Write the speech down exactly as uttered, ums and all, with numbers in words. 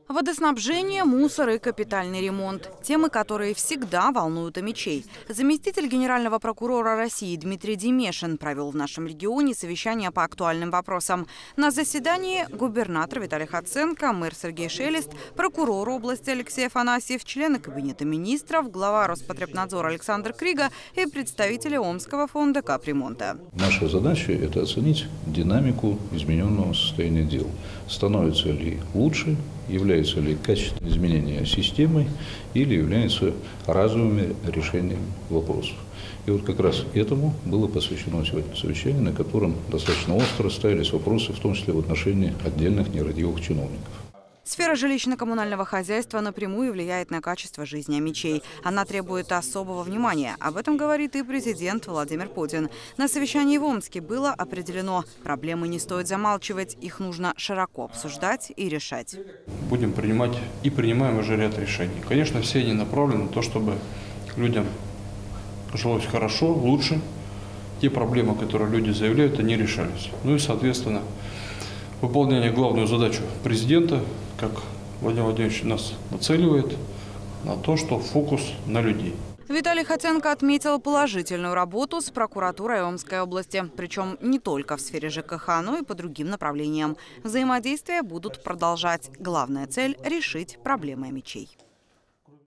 Водоснабжение, мусор и капитальный ремонт – темы, которые всегда волнуют омичей. Заместитель генерального прокурора России Дмитрий Демешин провел в нашем регионе совещание по актуальным вопросам. На заседании губернатор Виталий Хоценко, мэр Сергей Шелест, прокурор области Алексей Афанасьев, члены кабинета министров, глава Роспотребнадзора Александр Крига и представители Омского фонда капремонта. Наша задача – это оценить динамику измененного состояния дел. Становится ли лучше, является ли качественное изменение системой или является разовыми решениями вопросов. И вот как раз этому было посвящено сегодня совещание, на котором достаточно остро ставились вопросы, в том числе в отношении отдельных нерадивых чиновников. Сфера жилищно-коммунального хозяйства напрямую влияет на качество жизни омичей. Она требует особого внимания. Об этом говорит и президент Владимир Путин. На совещании в Омске было определено: проблемы не стоит замалчивать, их нужно широко обсуждать и решать. Будем принимать и принимаем уже ряд решений. Конечно, все они направлены на то, чтобы людям жилось хорошо, лучше. Те проблемы, которые люди заявляют, они решались. Ну и, соответственно, выполнение главную задачу президента, как Владимир Владимирович нас нацеливает, на то, что фокус на людей. Виталий Хоценко отметил положительную работу с прокуратурой Омской области. Причем не только в сфере ЖКХ, но и по другим направлениям. Взаимодействия будут продолжать. Главная цель – решить проблемы омичей.